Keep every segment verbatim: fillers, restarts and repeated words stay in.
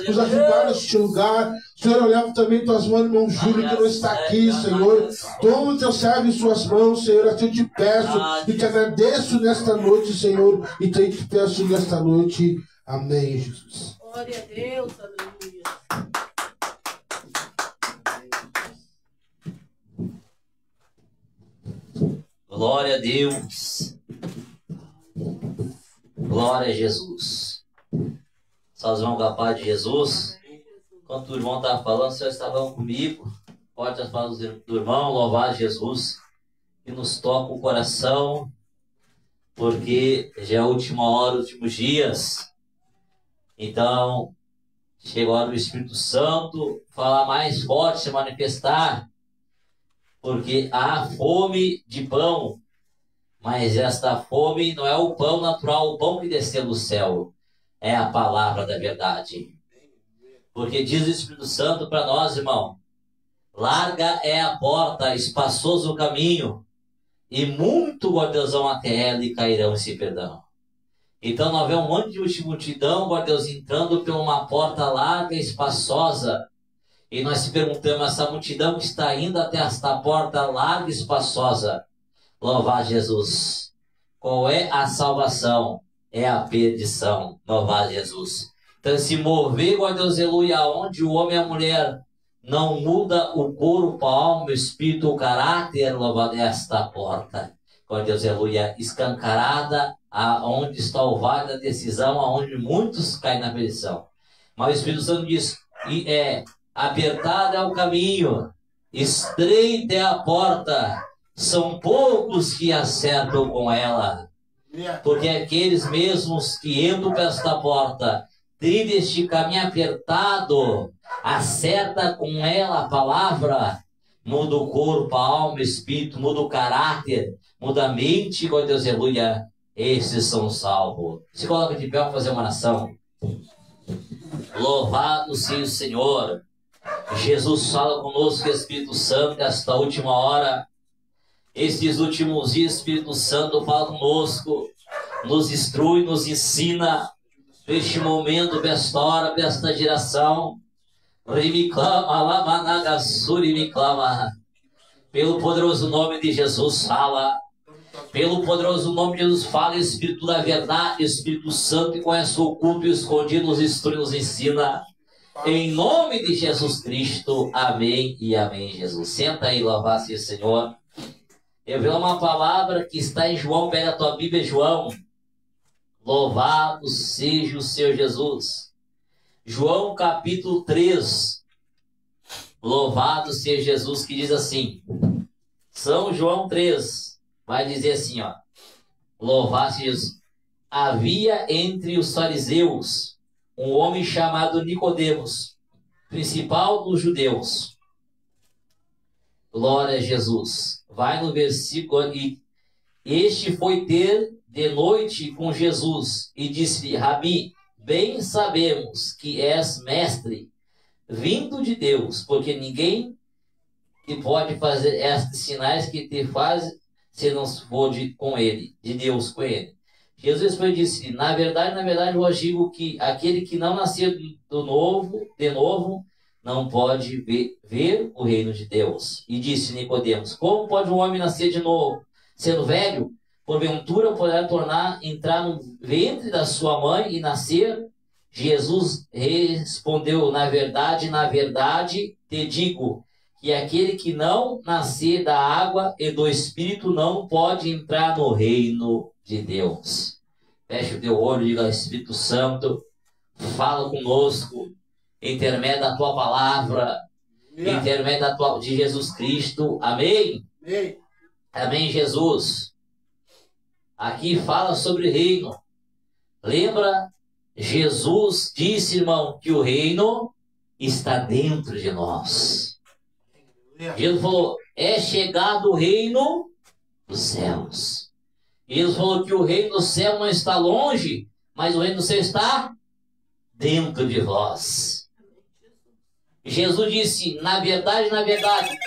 nos ajudar neste lugar. Senhor, eu levo também tuas mãos, irmão Júlio, que não está aqui, Senhor. Toma o teu servo em suas mãos, Senhor. Assim eu te peço e te agradeço nesta noite, Senhor. E te peço nesta noite. Amém, Jesus. Glória a Deus, aleluia. Glória a Deus. Glória a Jesus. Só vão com a paz de Jesus. Enquanto o irmão estava falando, vocês estavam comigo. Pode as palavras do irmão, louvar Jesus. Que nos toca o coração. Porque já é a última hora, os últimos dias. Então, chega a hora do Espírito Santo falar mais forte, se manifestar. Porque há fome de pão. Mas esta fome não é o pão natural, o pão que desceu do céu. É a palavra da verdade. Porque diz o Espírito Santo para nós, irmão. Larga é a porta, espaçoso o caminho. E muito guardezão até ela e cairão e se perderão. Então nós vemos um monte de multidão, guardeus, entrando por uma porta larga e espaçosa. E nós se perguntamos, essa multidão que está indo até esta porta larga e espaçosa, louvar Jesus. Qual é a salvação? É a perdição. Louvar Jesus. Então se mover, ó Deus, aleluia, onde o homem e a mulher não muda o corpo, a alma, o espírito, o caráter, louvar esta porta. Ó Deus, aleluia, escancarada, aonde está o vale da decisão, aonde muitos caem na perdição. Mas o Espírito Santo diz, e é... apertado é o caminho, estreita é a porta, são poucos que acertam com ela. Porque aqueles mesmos que entram por esta porta, trilham este caminho apertado, acerta com ela a palavra, muda o corpo, a alma, o espírito, muda o caráter, muda a mente, ó Deus, aleluia, esses são salvos. Se coloca de pé para fazer uma oração. Louvado seja o Senhor. Jesus fala conosco, Espírito Santo, nesta última hora. Esses últimos dias, Espírito Santo fala conosco, nos instrui, nos ensina, neste momento, nesta hora, nesta geração. Me clama, Lamanagasuri me clama. Pelo poderoso nome de Jesus, fala. Pelo poderoso nome de Jesus, fala, Espírito da verdade, Espírito Santo, que conhece o oculto e o escondido, nos instrui, nos ensina. Em nome de Jesus Cristo, amém e amém, Jesus. Senta aí, louvar seja o Senhor. Eu vi uma palavra que está em João, pega a tua Bíblia, João. Louvado seja o Senhor Jesus. João capítulo três. Louvado seja Jesus, que diz assim. São João três. Vai dizer assim, ó. Louvado seja Jesus. Havia entre os fariseus um homem chamado Nicodemos, principal dos judeus. Glória a Jesus. Vai no versículo aqui. Este foi ter de noite com Jesus e disse-lhe, Rabi, bem sabemos que és mestre, vindo de Deus, porque ninguém que pode fazer estes sinais que te faz se não for de, com ele, de Deus com ele. Jesus foi disse, na verdade, na verdade, eu digo que aquele que não nasceu do novo, de novo, não pode ver, ver o reino de Deus. E disse Nicodemos, como pode um homem nascer de novo, sendo velho? Porventura poderá tornar, entrar no ventre da sua mãe e nascer? Jesus respondeu, na verdade, na verdade, te digo, que aquele que não nascer da água e do Espírito não pode entrar no reino de Deus. Feche o teu olho, diga, Espírito Santo, fala conosco, intermédio da tua palavra, yeah. intermédio da tua, de Jesus Cristo, amém? Amém, amém, Jesus. Aqui fala sobre reino. Lembra, Jesus disse, irmão, que o reino está dentro de nós. Yeah. Jesus falou, é chegado o reino dos céus. Jesus falou que o reino do céu não está longe, mas o reino do céu está dentro de vós. Jesus disse, na verdade, na verdade,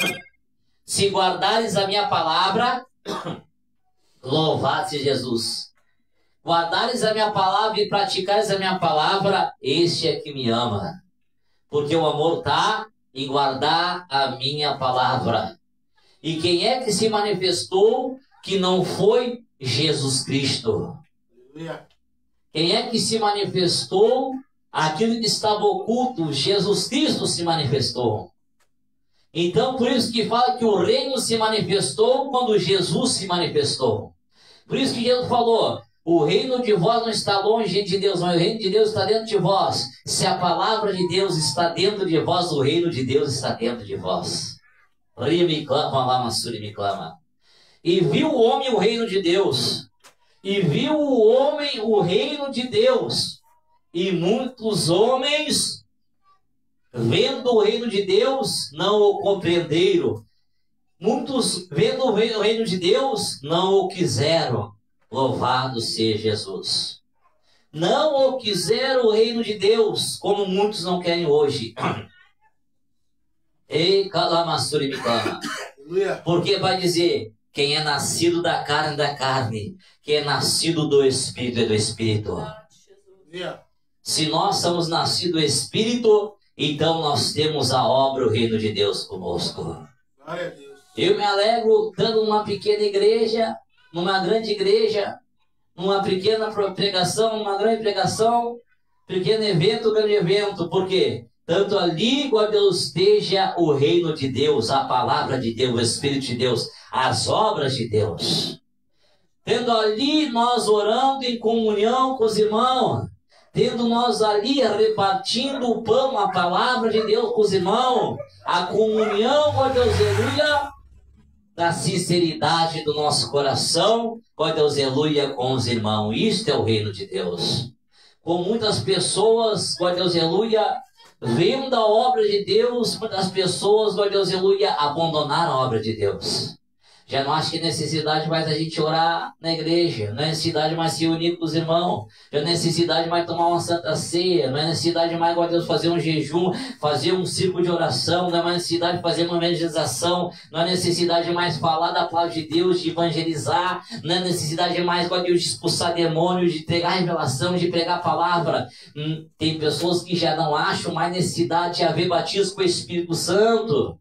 se guardares a minha palavra, louvado seja Jesus. guardares a minha palavra e praticares a minha palavra, este é que me ama. Porque o amor está em guardar a minha palavra. E quem é que se manifestou que não foi Jesus Cristo? Quem é que se manifestou? Aquilo que estava oculto, Jesus Cristo se manifestou. Então, por isso que fala que o reino se manifestou quando Jesus se manifestou. Por isso que Jesus falou, o reino de vós não está longe de Deus, mas o reino de Deus está dentro de vós. Se a palavra de Deus está dentro de vós, o reino de Deus está dentro de vós. Me clama, lá, Massuri me clama. E viu o homem o reino de Deus. E viu o homem o reino de Deus. E muitos homens, vendo o reino de Deus, não o compreenderam. Muitos, vendo o reino de Deus, não o quiseram. Louvado seja Jesus. Não o quiseram o reino de Deus, como muitos não querem hoje. Ei, calamassuri me clama. Porque vai dizer, quem é nascido da carne, da carne. Quem é nascido do Espírito, é do Espírito. Se nós somos nascidos do Espírito, então nós temos a obra, o reino de Deus conosco. Eu me alegro estando numa pequena igreja, numa grande igreja, numa pequena pregação, numa grande pregação, pequeno evento, grande evento. Por quê? Tanto ali, quando Deus esteja o reino de Deus, a palavra de Deus, o Espírito de Deus, as obras de Deus. Tendo ali nós orando em comunhão com os irmãos, tendo nós ali repartindo o pão, a palavra de Deus com os irmãos, a comunhão, ó Deus, aleluia, da sinceridade do nosso coração, ó Deus, aleluia, com os irmãos. Isto é o reino de Deus. Com muitas pessoas, ó Deus, aleluia, vendo a obra de Deus, muitas pessoas, ó Deus, aleluia, abandonaram a obra de Deus. Já não acho que necessidade mais a gente orar na igreja, não é necessidade mais se unir com os irmãos, não é necessidade mais tomar uma santa ceia, não é necessidade mais, ó Deus, fazer um jejum, fazer um círculo de oração, não é mais necessidade de fazer uma evangelização, não é necessidade mais falar da palavra de Deus, de evangelizar, não é necessidade mais, ó Deus, de expulsar demônios, de pregar revelação, de pregar a palavra. Hum, tem pessoas que já não acham mais necessidade de haver batismo com o Espírito Santo.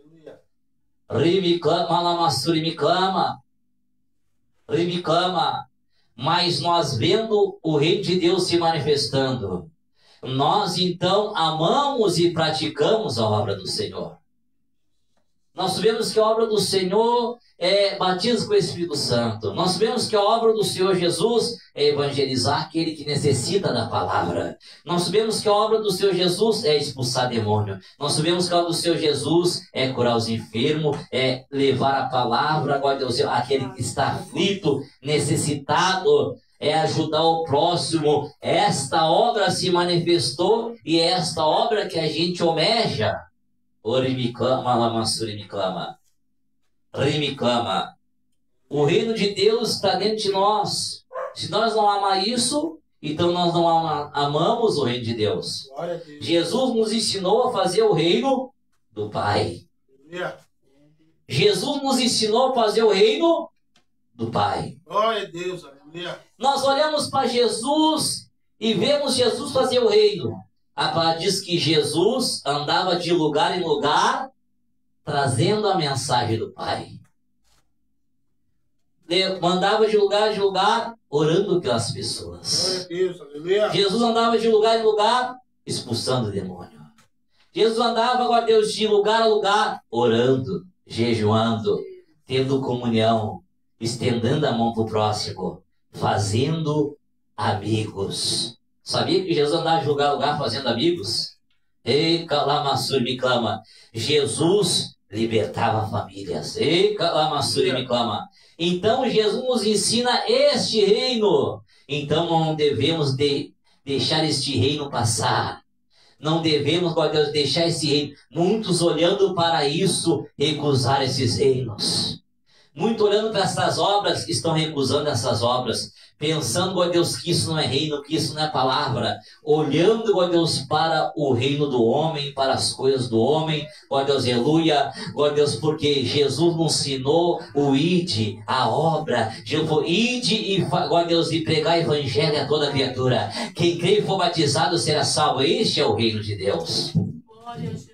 Rime clama, lamassuri me clama, rime clama, mas nós vendo o reino de Deus se manifestando, nós então amamos e praticamos a obra do Senhor. Nós sabemos que a obra do Senhor é batismo com o Espírito Santo. Nós sabemos que a obra do Senhor Jesus é evangelizar aquele que necessita da palavra. Nós sabemos que a obra do Senhor Jesus é expulsar demônio. Nós sabemos que a obra do Senhor Jesus é curar os enfermos, é levar a palavra, agora Deus, aquele que está aflito, necessitado, é ajudar o próximo. Esta obra se manifestou e é esta obra que a gente almeja. Ori me clama, lamassuri me clama. Ri me clama. O reino de Deus está dentro de nós. Se nós não amamos isso, então nós não ama, amamos o reino de Deus. Jesus nos ensinou a fazer o reino do Pai. Jesus nos ensinou a fazer o reino do Pai. Glória a Deus, aleluia. Nós olhamos para Jesus e vemos Jesus fazer o reino. A palavra diz que Jesus andava de lugar em lugar, trazendo a mensagem do Pai. Mandava de lugar em lugar, orando pelas pessoas. Deus, aleluia. Jesus andava de lugar em lugar, expulsando o demônio. Jesus andava, agora Deus, de lugar a lugar, orando, jejuando, tendo comunhão, estendendo a mão para o próximo, fazendo amigos. Sabia que Jesus andava de lugar a lugar fazendo amigos? Ei, calamassuri me clama. Jesus libertava famílias. Ei, calamassuri me clama. Então Jesus nos ensina este reino. Então não devemos de, deixar este reino passar. Não devemos, ó Deus, deixar esse reino. Muitos olhando para isso, recusar esses reinos. Muitos olhando para essas obras, estão recusando essas obras. pensando, glória a Deus, que isso não é reino, que isso não é palavra, olhando, glória a Deus, para o reino do homem, para as coisas do homem, glória a Deus, aleluia, glória a Deus, porque Jesus nos ensinou o ide, a obra, Jesus falou, ide e, glória a Deus, e pregar evangelho a toda criatura, quem crê e for batizado será salvo. Este é o reino de Deus. Glória a Jesus.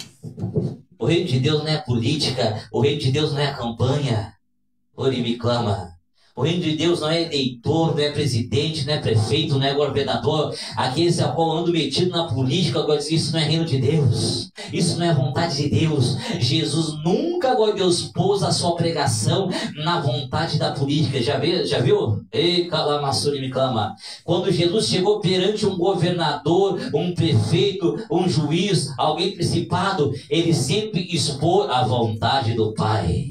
O reino de Deus não é política, o reino de Deus não é campanha. Ore me clama. O reino de Deus não é eleitor, não é presidente, não é prefeito, não é governador. Aqueles a qual andam metidos na política, agora diz, isso não é reino de Deus. Isso não é vontade de Deus. Jesus nunca, agora Deus, pôs a sua pregação na vontade da política. Já viu? Já viu? Ei, calamassuri me clama. Quando Jesus chegou perante um governador, um prefeito, um juiz, alguém principado, ele sempre expôs a vontade do Pai.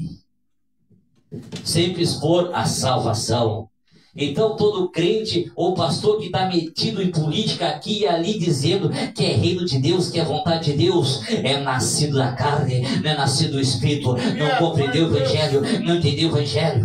Sempre expor a salvação. Então todo crente ou pastor que está metido em política aqui e ali dizendo que é reino de Deus, que é vontade de Deus, é nascido da carne, não é nascido do Espírito, não compreendeu o Evangelho, não entendeu o Evangelho.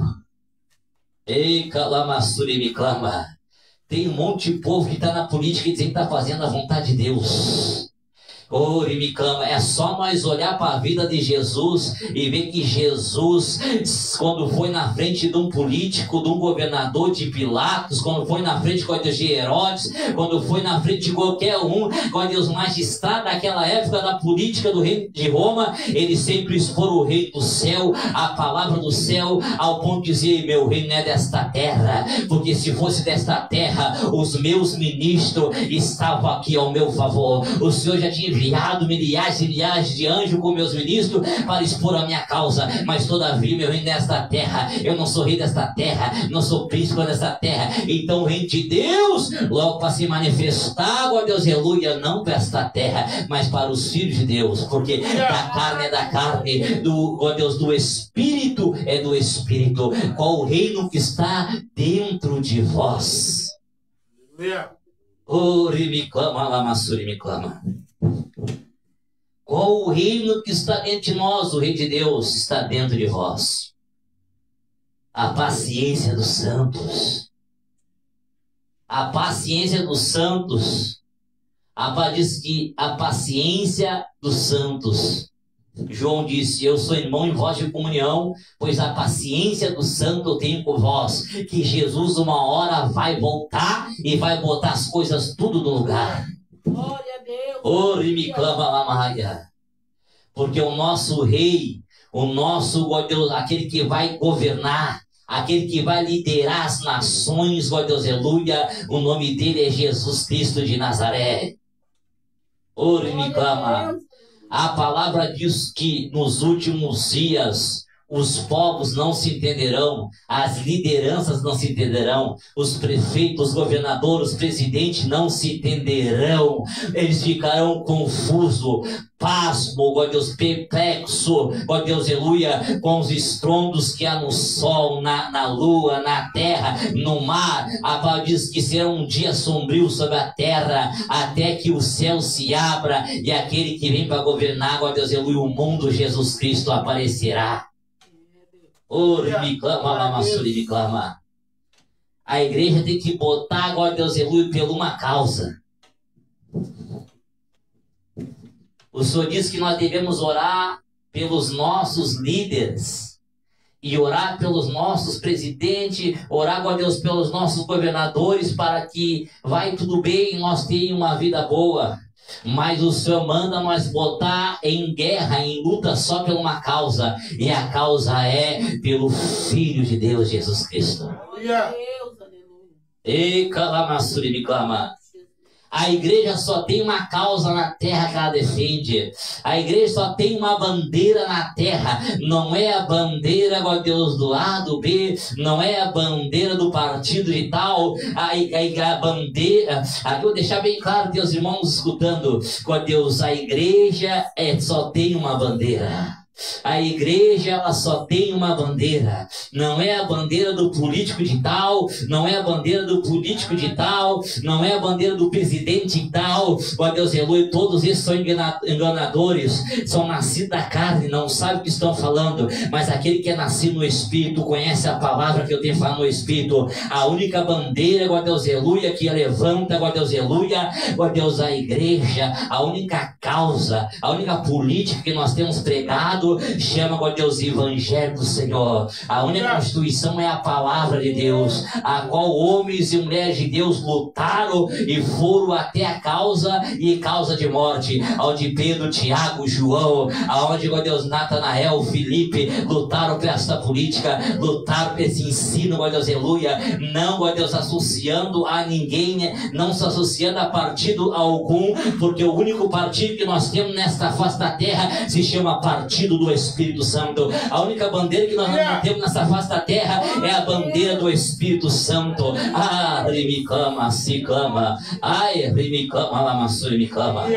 Ei, calamassuri me clama. Tem um monte de povo que está na política e dizendo que está fazendo a vontade de Deus. Oh, e me clama, é só nós olhar para a vida de Jesus e ver que Jesus, quando foi na frente de um político, de um governador, de Pilatos, quando foi na frente de Herodes, quando foi na frente de qualquer um, quando os magistrados daquela época da política do reino de Roma, ele sempre expor o rei do céu, a palavra do céu, ao ponto de dizer, meu reino não é desta terra, porque se fosse desta terra, os meus ministros estavam aqui ao meu favor, o Senhor já tinha enviado milhares e milhares de anjos com meus ministros para expor a minha causa, mas todavia meu reino desta terra, eu não sou rei desta terra, não sou príncipe desta terra, então o reino de Deus, logo para se manifestar, glória a Deus, aleluia, não para esta terra, mas para os filhos de Deus, porque da carne é da carne, do, glória a Deus, do Espírito é do Espírito, qual o reino que está dentro de vós. Ore me clama, lamassuri me clama. Qual o reino que está dentro de nós? O Rei de Deus está dentro de vós. A paciência dos santos. A paciência dos santos. A Pá diz que a paciência dos santos. João disse, eu sou irmão em voz de comunhão, pois a paciência do santo eu tenho com vós, que Jesus uma hora vai voltar e vai botar as coisas tudo no lugar. Glória a Deus. Ore me clama lamaia. Porque o nosso rei, o nosso, ó Deus, aquele que vai governar, aquele que vai liderar as nações, ó Deus, aleluia, o nome dele é Jesus Cristo de Nazaré. Ore me clama. A palavra diz que nos últimos dias os povos não se entenderão, as lideranças não se entenderão, os prefeitos, os governadores, os presidentes não se entenderão, eles ficarão confusos, pasmo, ó Deus, perplexo, ó Deus, aleluia, com os estrondos que há no sol, na, na lua, na terra, no mar. A palavra diz que será um dia sombrio sobre a terra, até que o céu se abra e aquele que vem para governar, ó Deus, aleluia, o mundo, Jesus Cristo, aparecerá. Ore me clama, lamassuri me clama. A igreja tem que botar, glória a Deus, aleluia, por uma causa. O Senhor diz que nós devemos orar pelos nossos líderes e orar pelos nossos presidentes, orar, glória a Deus, pelos nossos governadores, para que vai tudo bem, nós tenhamos uma vida boa. Mas o Senhor manda nós botar em guerra, em luta só por uma causa, e a causa é pelo Filho de Deus, Jesus Cristo. Glória a Deus, aleluia. E calamassuri me clama. A igreja só tem uma causa na terra que ela defende. A igreja só tem uma bandeira na terra. Não é a bandeira, ó Deus, do A, do B. Não é a bandeira do partido e tal. A, a, a bandeira... Aqui eu vou deixar bem claro, Deus, irmãos, escutando. Ó Deus, a igreja é, só tem uma bandeira. A igreja, ela só tem uma bandeira. Não é a bandeira do político de tal, não é a bandeira do político de tal, não é a bandeira do presidente de tal. Ó Deus, aleluia, todos esses são enganadores, são nascidos da carne, não sabem o que estão falando. Mas aquele que é nascido no Espírito, conhece a palavra que eu tenho falado no Espírito. A única bandeira, ó Deus, aleluia, que levanta, ó Deus, aleluia, ó Deus, a igreja, a única causa, a única política que nós temos pregado, chama, ó Deus, evangélico, Senhor. A única constituição é a palavra de Deus, a qual homens e mulheres de Deus lutaram e foram até a causa e causa de morte, onde Pedro, Tiago, João, aonde, ó Deus, Natanael, Filipe lutaram por esta política, lutaram por esse ensino, ó Deus, aleluia, não, ó Deus, associando a ninguém, não se associando a partido algum, porque o único partido que nós temos nesta face da terra se chama Partido do Espírito Santo. A única bandeira que nós não temos nessa face da terra é a bandeira do Espírito Santo. Ah, rimicama, se clama. Ai, rimicama, lamassuri, me clama.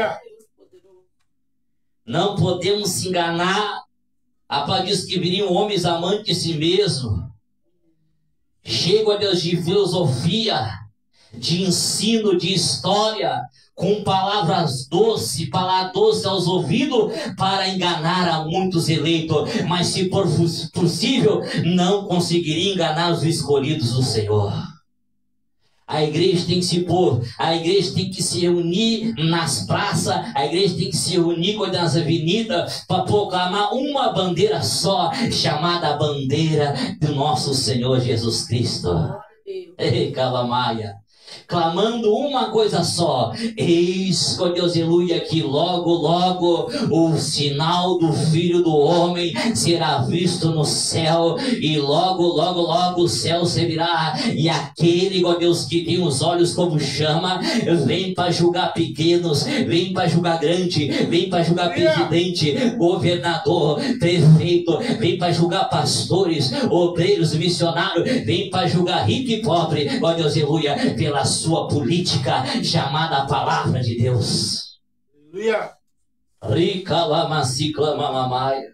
Não podemos se enganar. A palavra diz que viriam homens amantes de si mesmo, chegam a Deus de filosofia, de ensino, de história, com palavras doces, palavras doces aos ouvidos, para enganar a muitos eleitos, mas se for possível, não conseguiria enganar os escolhidos do Senhor. A igreja tem que se pôr, a igreja tem que se reunir nas praças, a igreja tem que se reunir nas avenidas para proclamar uma bandeira só, chamada a bandeira do nosso Senhor Jesus Cristo. Ei, Calamaia. Clamando uma coisa só: eis, ó Deus, aleluia, que logo, logo o sinal do Filho do Homem será visto no céu, e logo, logo, logo o céu se virá, e aquele, ó Deus, que tem os olhos como chama, vem para julgar pequenos, vem para julgar grande, vem para julgar presidente, governador, prefeito, vem para julgar pastores, obreiros, missionários, vem para julgar rico e pobre, ó Deus, aleluia, pela sua política chamada Palavra de Deus. Aleluia. Rica lama ciclama mamaia.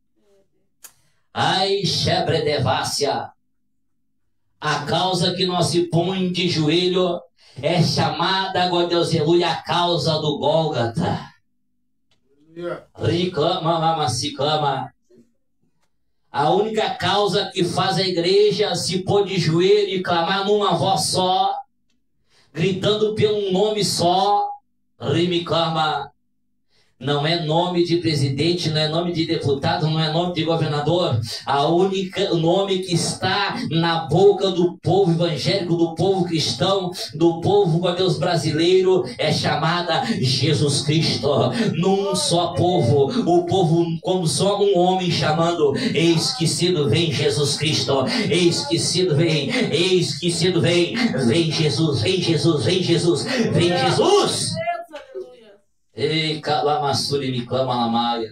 Ai, chebre devácia. A causa que nós se põe de joelho é chamada, ó Deus, aleluia, a causa do Gólgata. Reclama, lama ciclama. A única causa que faz a igreja se pôr de joelho e clamar numa voz só, gritando pelo nome só, rimiclama, não é nome de presidente, não é nome de deputado, não é nome de governador. A única nome que está na boca do povo evangélico, do povo cristão, do povo, ó Deus, brasileiro, é chamada Jesus Cristo. Num só povo, o povo como só um homem chamando: eis que cedo vem Jesus Cristo, eis que cedo vem, eis que cedo vem, vem Jesus, vem Jesus, vem Jesus, vem Jesus. Ei, calamassuri, me clama lamaia.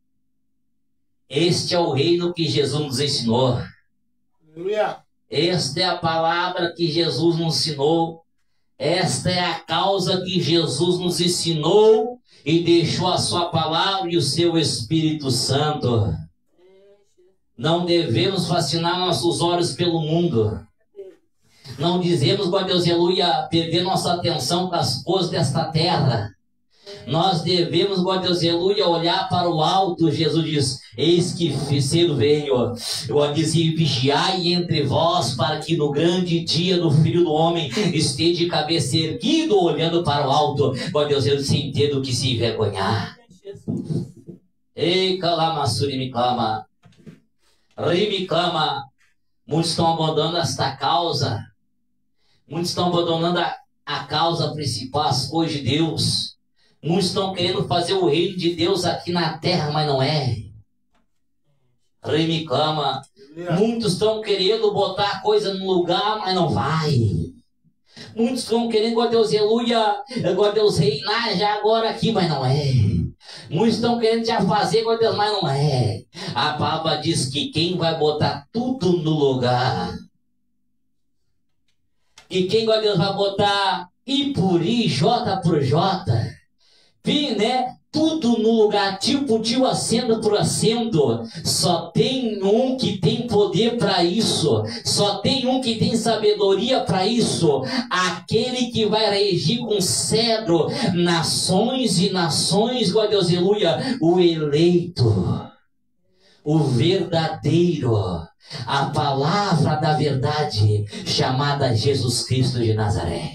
Este é o reino que Jesus nos ensinou. Aleluia. Esta é a palavra que Jesus nos ensinou. Esta é a causa que Jesus nos ensinou e deixou a sua palavra e o seu Espírito Santo. Não devemos fascinar nossos olhos pelo mundo. Não dizemos, ó Deus, aleluia, perder nossa atenção com as coisas desta terra. Nós devemos, ó Deus, aleluia, olhar para o alto. Jesus diz: eis que cedo venho. Eu dizia: vigiai entre vós, para que no grande dia do Filho do Homem esteja de cabeça erguido, olhando para o alto. Ó Deus, eu sem ter do que se envergonhar. Ei, calamassuri, me clama. Rime clama. Muitos estão abandonando esta causa. Muitos estão abandonando a, a causa principal, as coisas de Deus. Muitos estão querendo fazer o reino de Deus aqui na terra, mas não é. Rei me clama. Muitos estão querendo botar a coisa no lugar, mas não vai. Muitos estão querendo, ó Deus, aleluia, ó Deus, reinar já agora aqui, mas não é. Muitos estão querendo já fazer, ó Deus, mas não é. A palavra diz que quem vai botar tudo no lugar, que quem, ó Deus, vai botar I por I, J por J, Pi, né? tudo no lugar, tipo de assento por assento. Só tem um que tem poder para isso, só tem um que tem sabedoria para isso, aquele que vai regir com cedro nações e nações, glória a Deus, aleluia, o eleito, o verdadeiro, a palavra da verdade, chamada Jesus Cristo de Nazaré.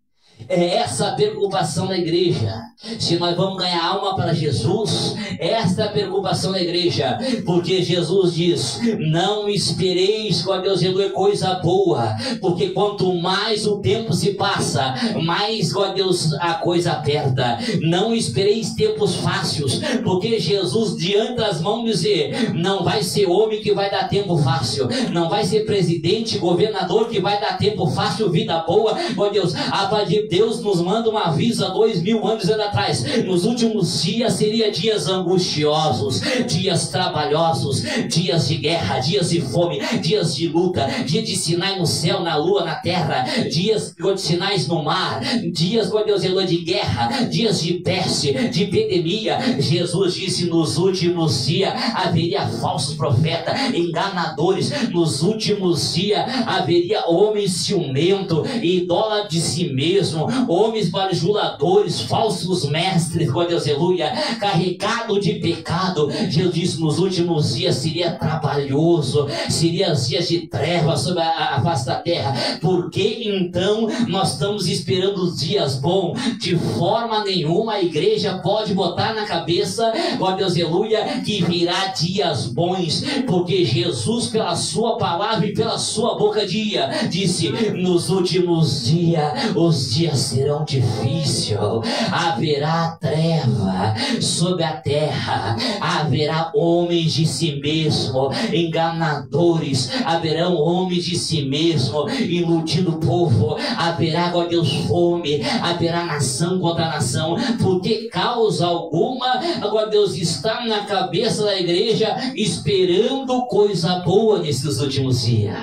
É essa a preocupação da igreja. Se nós vamos ganhar alma para Jesus, esta é a preocupação da igreja. Porque Jesus diz: não espereis, com a Deus, é coisa boa. Porque quanto mais o tempo se passa, mais, com a Deus, a coisa aperta. Não espereis tempos fáceis. Porque Jesus, diante das mãos, dizer: não vai ser homem que vai dar tempo fácil. Não vai ser presidente, governador que vai dar tempo fácil, vida boa. Com a Deus, a paz de Deus nos manda um aviso há dois mil anos atrás. Nos últimos dias seria dias angustiosos, dias trabalhosos, dias de guerra, dias de fome, dias de luta, dias de sinais no céu, na lua, na terra, dias de sinais no mar, dias, meu Deus, de guerra, dias de peste, de epidemia. Jesus disse: nos últimos dias haveria falsos profetas, enganadores. Nos últimos dias haveria homens ciumentos, idólatras de si mesmo, homens bajuladores, falsos mestres, glória a Deus, aleluia, carregado de pecado. Jesus disse: nos últimos dias seria trabalhoso, seria dias de trevas sobre a, a face da terra. Porque então nós estamos esperando os dias bons? De forma nenhuma a igreja pode botar na cabeça, glória a Deus, aleluia, que virá dias bons, porque Jesus, pela sua palavra e pela sua boca, dia, disse: nos últimos dias os dias serão difíceis, haverá treva sobre a terra, haverá homens de si mesmo, enganadores, haverão homens de si mesmo, iludindo o povo, haverá, glória a Deus, fome, haverá nação contra nação, porque causa alguma, glória a Deus, está na cabeça da igreja esperando coisa boa nesses últimos dias.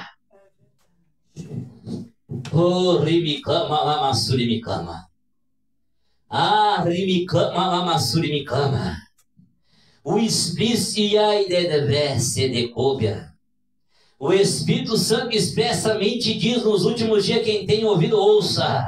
Oh, rimicama, lamassurimicama. Ah, rimicama, lamassurimicama. O Espírito de cópia. O Espírito Santo expressamente diz nos últimos dias: quem tem ouvido, ouça.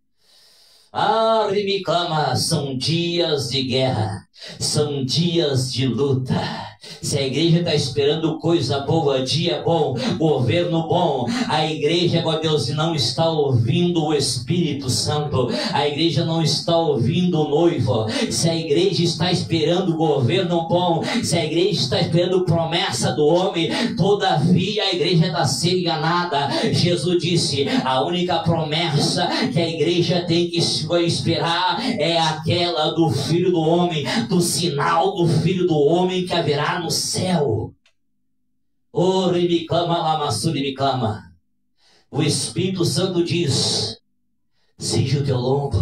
Ah, rimicama, são dias de guerra, são dias de luta. Se a igreja está esperando coisa boa, dia bom, governo bom, a igreja, glória a Deus, não está ouvindo o Espírito Santo, a igreja não está ouvindo o noivo. Se a igreja está esperando governo bom, se a igreja está esperando promessa do homem, todavia a igreja está sendo enganada. Jesus disse: a única promessa que a igreja tem que esperar é aquela do Filho do Homem, do sinal do Filho do Homem que haverá no céu. Oh, rimicama, lamassurimicama. O Espírito Santo diz: cinge o teu lombo,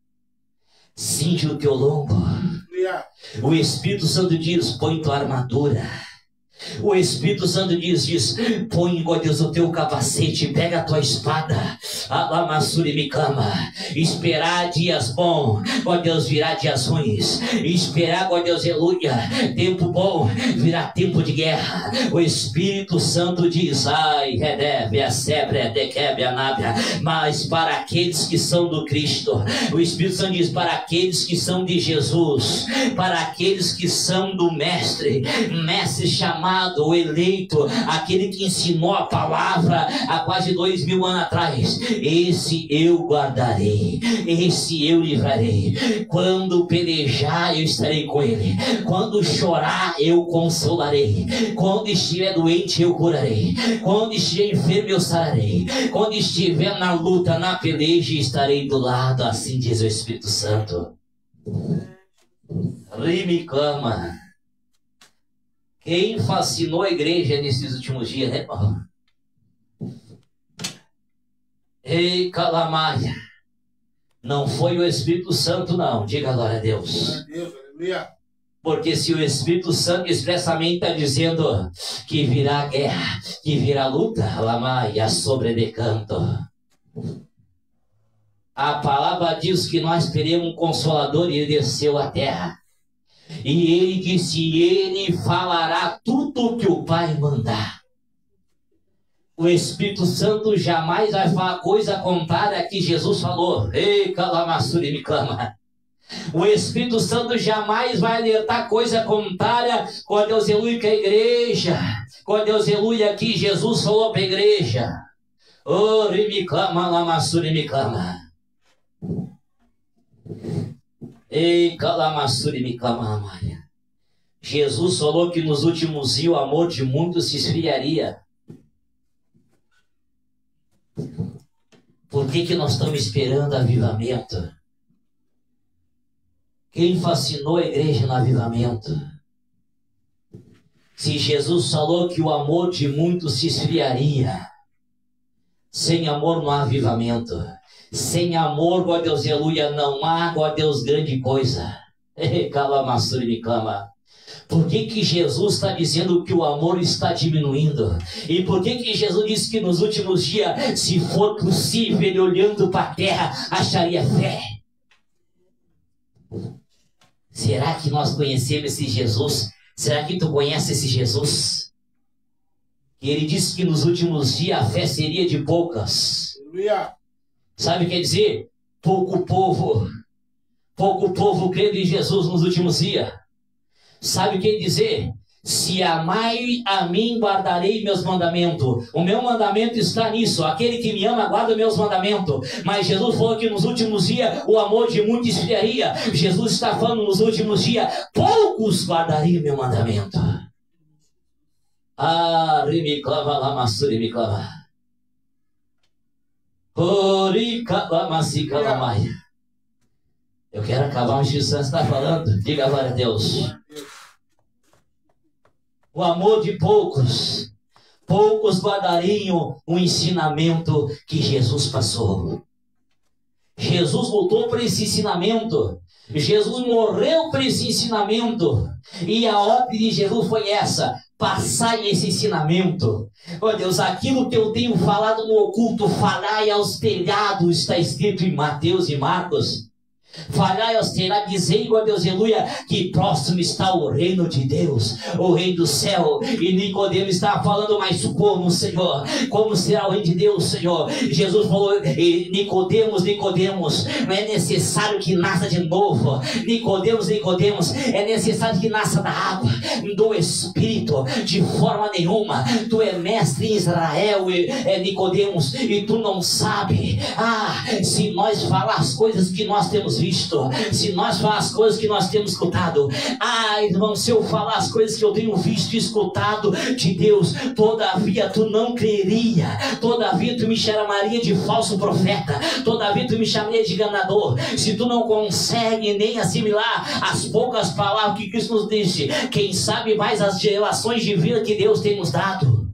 cinge o teu lombo. O Espírito Santo diz: põe tua armadura. O Espírito Santo diz, diz põe, ó Deus, o teu capacete, pega a tua espada. Alamassurimicama. Esperar dias bons, ó Deus, virá dias ruins. Esperar, ó Deus, aleluia, tempo bom, virá tempo de guerra. O Espírito Santo diz: ai, redeve, a sebre, dequebe, a nábia. Mas para aqueles que são do Cristo, o Espírito Santo diz: para aqueles que são de Jesus, para aqueles que são do Mestre, Mestre chamado, o eleito, aquele que ensinou a palavra há quase dois mil anos atrás, esse eu guardarei, esse eu livrarei. Quando pelejar, eu estarei com ele. Quando chorar, eu consolarei. Quando estiver doente, eu curarei. Quando estiver enfermo, eu sararei. Quando estiver na luta, na peleja, estarei do lado. Assim diz o Espírito Santo. Rimicama. Quem fascinou a igreja nesses últimos dias, né, irmão? Ei, calamaia. Não foi o Espírito Santo, não. Diga glória a Deus. Porque se o Espírito Santo expressamente está dizendo que virá guerra, que virá luta, lamaia sobre decanto. A palavra diz que nós teremos um Consolador e ele desceu à terra. E ele disse, ele falará tudo o que o Pai mandar. O Espírito Santo jamais vai falar coisa contrária a que Jesus falou. Ei, calamassuri me clama. O Espírito Santo jamais vai alertar coisa contrária com a Deus aleluia que a igreja. Com a Deus aleluia que Jesus falou para a igreja. Ori me clama, lamassuri me clama. Ei, calamassuri me clama, Maria. Jesus falou que nos últimos dias o amor de muitos se esfriaria. Por que que nós estamos esperando avivamento? Quem fascinou a igreja no avivamento? Se Jesus falou que o amor de muitos se esfriaria, sem amor não há avivamento. Sem amor, glória a Deus, aleluia, não há, glória a Deus, grande coisa. Calamassuri me clama. Por que que Jesus está dizendo que o amor está diminuindo? E por que que Jesus disse que nos últimos dias, se for possível, ele olhando para a terra, acharia fé? Será que nós conhecemos esse Jesus? Será que tu conhece esse Jesus? Que ele disse que nos últimos dias a fé seria de poucas. Sabe o que quer dizer? Pouco povo. Pouco povo crendo em Jesus nos últimos dias. Sabe o que quer dizer? Se amai a mim, guardarei meus mandamentos. O meu mandamento está nisso. Aquele que me ama, guarda meus mandamentos. Mas Jesus falou que nos últimos dias o amor de muitos esfriaria. Jesus está falando nos últimos dias, poucos guardariam meu mandamento. Ah, me clava lá, massuri me clava. Eu quero acabar o que o Santo está falando. Diga glória a Deus. O amor de poucos, poucos guardariam o ensinamento que Jesus passou. Jesus lutou por esse ensinamento. Jesus morreu por esse ensinamento. E a ordem de Jesus foi essa: passai esse ensinamento. Ó Deus, aquilo que eu tenho falado no oculto, falai aos telhados, está escrito em Mateus e Marcos. Falhai aos telhados, dizei, ó Deus, aleluia, que próximo está o reino de Deus, o reino do céu. E Nicodemo estava falando, mas como, Senhor? Como será o reino de Deus, Senhor? Jesus falou, Nicodemos, Nicodemos, não é necessário que nasça de novo. Nicodemos, Nicodemos, é necessário que nasça da água, do Espírito, de forma nenhuma. Tu é mestre em Israel, é Nicodemos, e tu não sabe. Ah, se nós falar as coisas que nós temos visto, se nós falar as coisas que nós temos escutado, ah, irmão, se eu falar as coisas que eu tenho visto e escutado de Deus, todavia tu não creria, todavia tu me chamaria de falso profeta, todavia tu me chamaria de enganador. Se tu não consegue nem assimilar as poucas palavras que Cristo nos disse, quem sabe mais as relações de vida que Deus tem nos dado.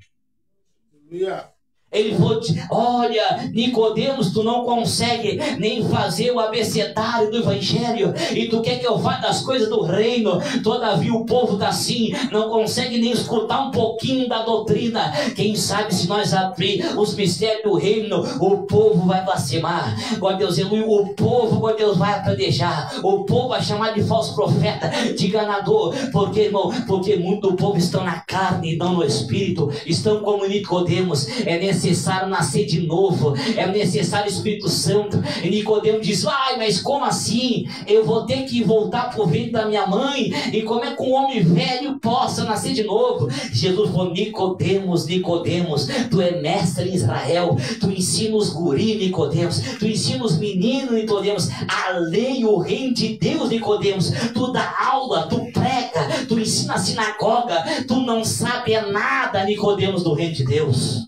Yeah. Ele falou, olha, Nicodemos, tu não consegue nem fazer o abecedário do evangelho, e tu quer que eu fale das coisas do reino. Todavia o povo está assim, não consegue nem escutar um pouquinho da doutrina. Quem sabe se nós abrir os mistérios do reino, o povo vai blasfemar. Ó Deus, o povo, ó Deus, vai apedejar. O povo vai chamar de falso profeta, de enganador. Porque, irmão, porque muito do povo estão na carne e não no espírito. Estão como Nicodemos. É necessário necessário nascer de novo, é necessário o Espírito Santo. E Nicodemo diz, ai, mas como assim? Eu vou ter que voltar para o ventre da minha mãe? E como é que um homem velho possa nascer de novo? Jesus falou, Nicodemos, Nicodemos, tu é mestre em Israel, tu ensina os guri, Nicodemos, tu ensina os meninos, Nicodemos, a lei, o reino de Deus, Nicodemos, tu dá aula, tu prega, tu ensina a sinagoga, tu não sabe nada, Nicodemos, do reino de Deus.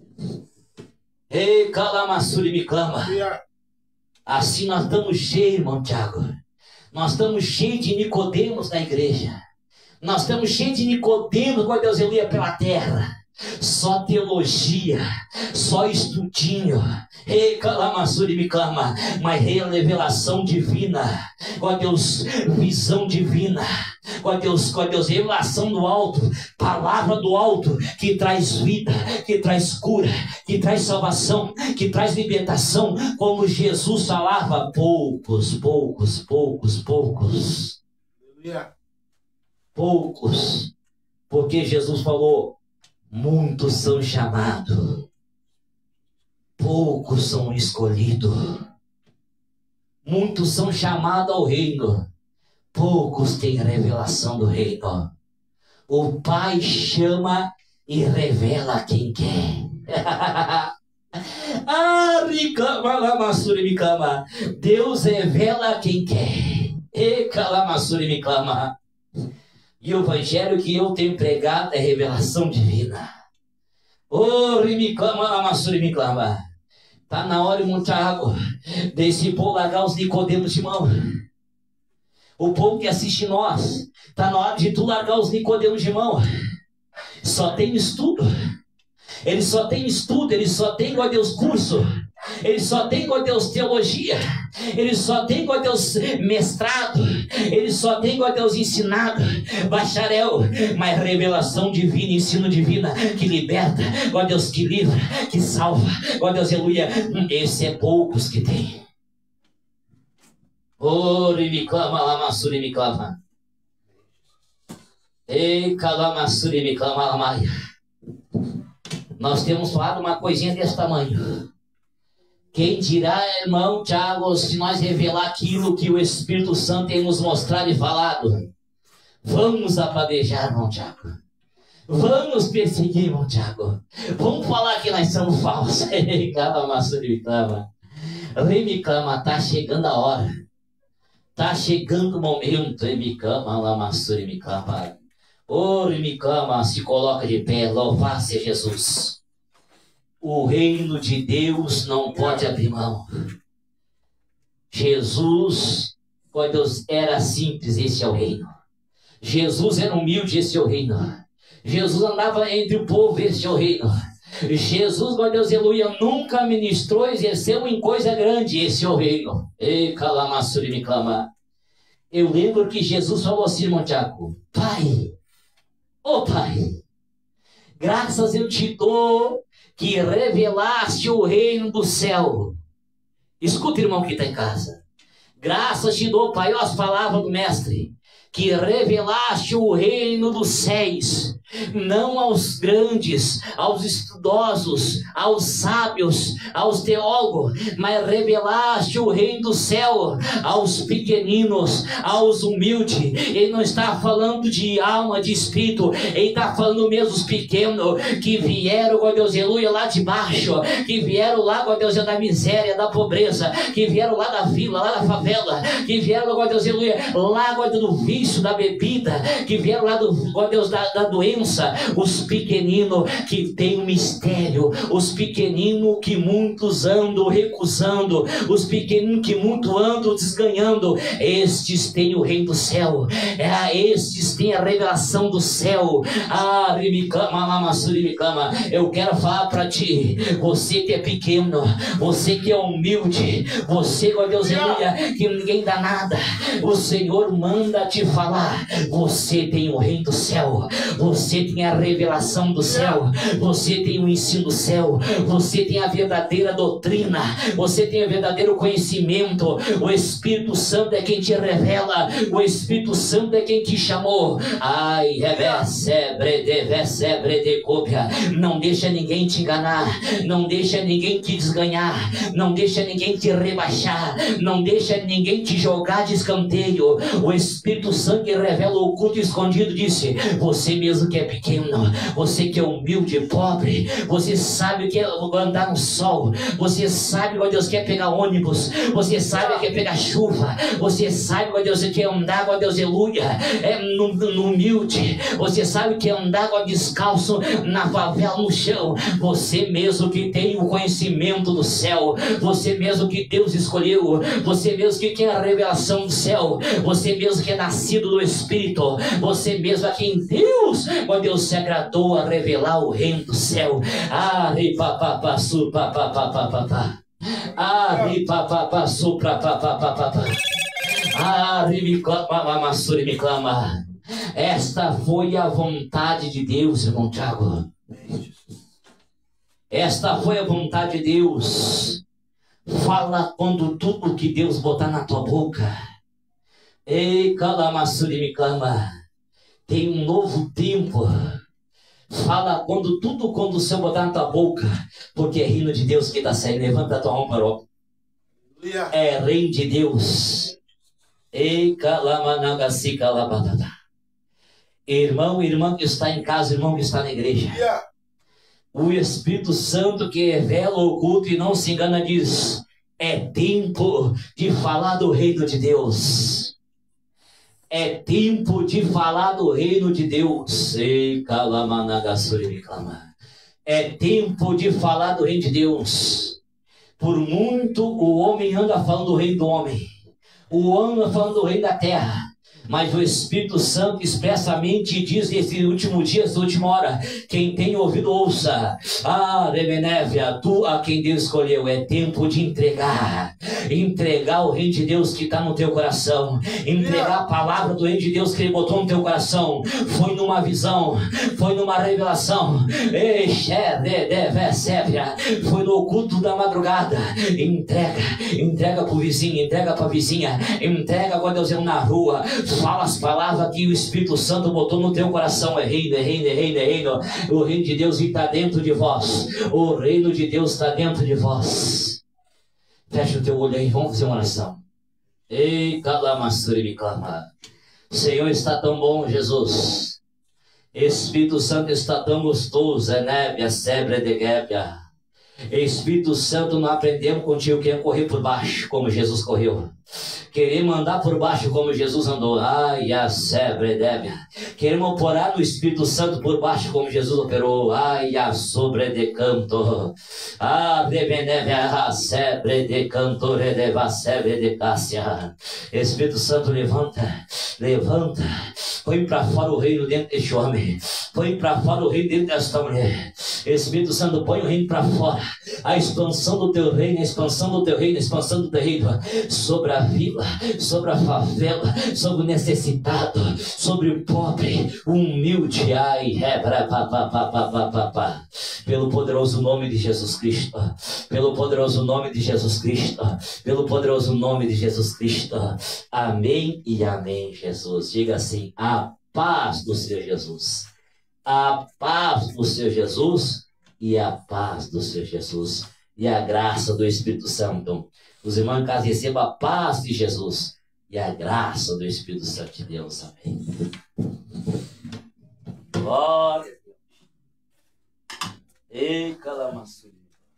Ei, calamassuri me clama. Assim nós estamos cheios, irmão Tiago. Nós estamos cheios de Nicodemos na igreja. Nós estamos cheios de Nicodemos, quando Deus ia pela terra. Só teologia, só estudinho. Ei, calamassuri me clama. Mas revelação divina. Ó Deus, visão divina. Ó Deus, ó Deus, revelação do alto, palavra do alto, que traz vida, que traz cura, que traz salvação, que traz libertação, como Jesus falava, poucos, poucos, poucos, poucos. poucos, porque Jesus falou, muitos são chamados, poucos são escolhidos. Muitos são chamados ao reino, poucos têm revelação do reino. O Pai chama e revela quem quer. Ah, ricama, lamassuri, micama. Deus revela quem quer. E calamassuri, micama. E o evangelho que eu tenho pregado é revelação divina. Oh, rimicama, lamassuri, micama. Tá na hora, irmão Thiago, desse povo largar os Nicodemos de mão. O povo que assiste nós, tá na hora de tu largar os Nicodemos de mão. Só tem estudo. Ele só tem estudo, ele só tem, ó Deus, curso. Ele só tem, ó Deus, teologia. Ele só tem, ó Deus, mestrado. Ele só tem, ó Deus, ensinado, bacharel. Mas revelação divina, ensino divina, que liberta, ó Deus, que livra, que salva, ó Deus, aleluia. Esse é poucos que tem. Ori me clama, lamassuri me clama. Ei, calamassuri me clama, lamaia. Nós temos falado uma coisinha desse tamanho. Quem dirá, irmão Thiago, se nós revelar aquilo que o Espírito Santo tem nos mostrado e falado? Vamos apadejar, irmão Thiago. Vamos perseguir, irmão Thiago. Vamos falar que nós somos falsos. Calamassuri me clama. Rei me clama, tá chegando a hora. Tá chegando o momento. Rei me clama, lamassuri me clama. Ore me clama, se coloca de pé, louvado seja Jesus. O reino de Deus não pode abrir mão. Jesus, ó Deus, era simples, esse é o reino. Jesus era humilde, esse é o reino. Jesus andava entre o povo, esse é o reino. Jesus, ó Deus, aleluia, nunca ministrou, exerceu em coisa grande, esse é o reino. Ei, calamassuri me clama. Eu lembro que Jesus falou assim, irmão Tiago, Pai, ô Pai, graças eu te dou que revelaste o reino do céu. Escuta, irmão que está em casa. Graças te dou, Pai, ó, as palavras do mestre, que revelaste o reino dos céus, não aos grandes, aos estudosos, aos sábios, aos teólogos, mas revelaste o reino do céu aos pequeninos, aos humildes. Ele não está falando de alma, de espírito, ele está falando mesmo dos pequenos que vieram, ó Deus, aleluia, lá de baixo, que vieram lá, ó Deus, da miséria, da pobreza, que vieram lá da vila, lá da favela, que vieram, ó Deus, aleluia, lá, ó Deus, do vício, da bebida, que vieram lá do, ó Deus, da, da doença. Os pequeninos que tem um mistério, os pequeninos que muitos andam recusando, os pequeninos que muito andam desganhando, estes têm o reino do céu, é, estes têm a revelação do céu. Ah, eu quero falar para ti, você que é pequeno, você que é humilde, você, ó Deus, aleluia, que ninguém dá nada, o Senhor manda te falar, você tem o reino do céu, você Você tem a revelação do céu, você tem o ensino do céu, você tem a verdadeira doutrina, você tem o verdadeiro conhecimento. O Espírito Santo é quem te revela, o Espírito Santo é quem te chamou. Ai, não deixa ninguém te enganar, não deixa ninguém te desganhar, não deixa ninguém te rebaixar, não deixa ninguém te jogar de escanteio. O Espírito Santo que revela o oculto escondido disse, você mesmo que é pequeno, você que é humilde e pobre, você sabe o que é andar no sol, você sabe, ó Deus, que é pegar ônibus, você sabe o que é pegar chuva, você sabe, ó Deus, que é andar, ó Deus, aleluia, é no, no humilde, você sabe que é andar, ó, descalço na favela, no chão, você mesmo que tem o conhecimento do céu, você mesmo que Deus escolheu, você mesmo que tem a revelação do céu, você mesmo que é nascido do Espírito, você mesmo a quem Deus, ó Deus, se agradou a revelar o reino do céu. Ah, ri pa pa pa su pa pa pa pa pa pa. Ah, ri pa pa pa su pa pa pa pa pa pa. Ah, ri me clama, mamassuri me clama. Esta foi a vontade de Deus, irmão Tiago. Esta foi a vontade de Deus. Fala quando tudo que Deus botar na tua boca. Ei, calamassuri me clama. tem um novo tempo. Fala quando tudo quando o Senhor botar na tua boca, porque é reino de Deus que está saindo. Levanta a tua mão para o é reino de Deus. Ei, calamanagasi, calabadada. Irmão, irmã que está em casa, irmão que está na igreja. O Espírito Santo que revela o oculto e não se engana diz: é tempo de falar do reino de Deus. É tempo de falar do reino de Deus. Ei, calamanagassuri, clama. É tempo de falar do reino de Deus. Por muito o homem anda falando do reino do homem. O homem anda falando do reino da terra. Mas o Espírito Santo expressamente diz nesse último dia, essa última hora: quem tem ouvido, ouça. Ah, Remenévia, tu a quem Deus escolheu. É tempo de entregar. Entregar o reino de Deus que está no teu coração. Entregar a palavra do reino de Deus que Ele botou no teu coração. Foi numa visão. Foi numa revelação. Foi no oculto da madrugada. Entrega. Entrega para o vizinho. Entrega para a vizinha. Entrega quando Deus é na rua. Fala as palavras que o Espírito Santo botou no teu coração. É reino, é reino, é reino, é reino. O reino de Deus está dentro de vós. O reino de Deus está dentro de vós. Fecha o teu olho aí, vamos fazer uma oração. Ei, calamassuri, me clama. Senhor está tão bom, Jesus. Espírito Santo está tão gostoso. É nébia, sebre de guébia. Espírito Santo, não aprendemos contigo que é correr por baixo, como Jesus correu. Queremos andar por baixo como Jesus andou. Ai, a sebre débia. Queremos operar no Espírito Santo por baixo como Jesus operou. Ai, a sobre de canto. Ah, rebenébia, a sebre de canto, redeva, sebre de cássia. Espírito Santo, levanta, levanta. Põe para fora o reino dentro deste homem. Põe para fora o reino dentro desta mulher. Espírito Santo, põe o reino para fora. A expansão do teu reino, a expansão do teu reino, a expansão do teu reino. Sobre a vila, sobre a favela, sobre o necessitado, sobre o pobre, o humilde. Ai, rebra, pá, pá, pá, pá, pá, pá, pá. Pelo poderoso nome de Jesus Cristo. Pelo poderoso nome de Jesus Cristo. Pelo poderoso nome de Jesus Cristo. Amém e amém, Jesus. Diga assim: a paz do Senhor Jesus. A paz do Senhor Jesus e a paz do Senhor Jesus e a graça do Espírito Santo. Os irmãos em casa recebam a paz de Jesus e a graça do Espírito Santo de Deus. Amém. Glória a Deus. Ei, calamaçu.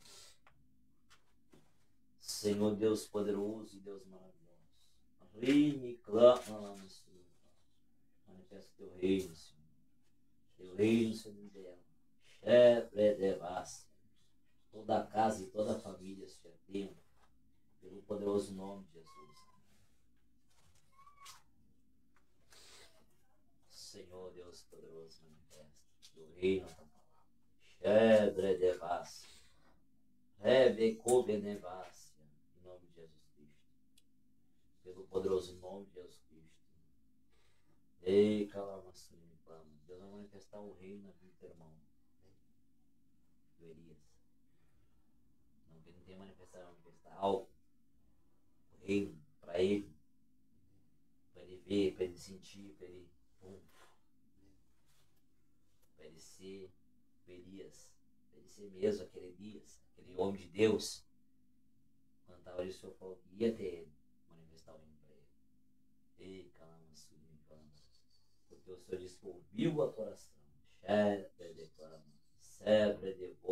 Senhor Deus poderoso, Deus maravilhoso. Rime, clama, manifesta o teu reino, Senhor. Teu reino, Senhor de Deus. Chefe de vaz. Toda a casa e toda a família, Senhor, tempo. Pelo poderoso nome de Jesus. Senhor Deus poderoso, manifesta teu reino. Chefe de vaz. Rebeco benevas. Em nome de Jesus Cristo. Pelo poderoso nome de Jesus Cristo. Ei, calamaçu, Deus vai manifestar o reino na vida do teu irmão. Do Elias. Não, que não tem manifestação, manifestar algo. O reino para ele. Para ele ver, para ele sentir, para ele. Pum, para ele ser o Elias. Para ele ser mesmo aquele Elias. Aquele homem de Deus. Quando estava ali, o Senhor falou que ia ter ele. Manifestar o reino para ele. Ei, calma, subindo, calma. Porque o Senhor disse que ouviu a tua oração. Chefe de clama. Sempre de